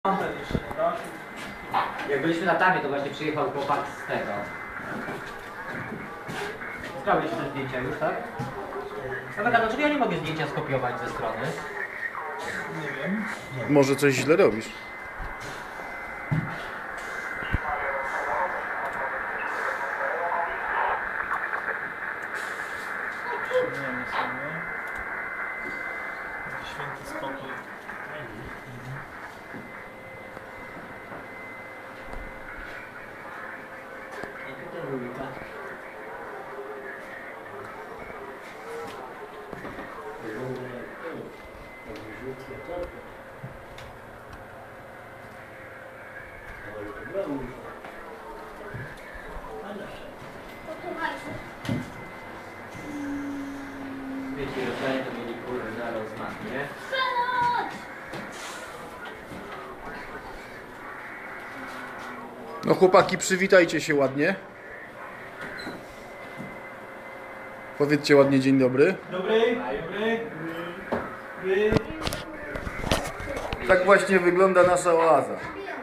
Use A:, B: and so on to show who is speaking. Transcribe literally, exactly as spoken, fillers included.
A: Jak byliśmy na tamie, to właśnie przyjechał chłopak z tego. Zrobiłeś te zdjęcia już, tak? No tak, dlaczego ja nie mogę zdjęcia skopiować ze strony?
B: Nie wiem.
C: Może coś źle robisz.
B: Przyjmiemy sobie. Święty spokój.
A: Wiecie, rozdanie to mieli kurwy na rozmach, nie?
C: No chłopaki, przywitajcie się ładnie. Powiedzcie ładnie dzień dobry.
B: Dobry, dobry. Dobry.
C: Tak właśnie wygląda nasza oaza.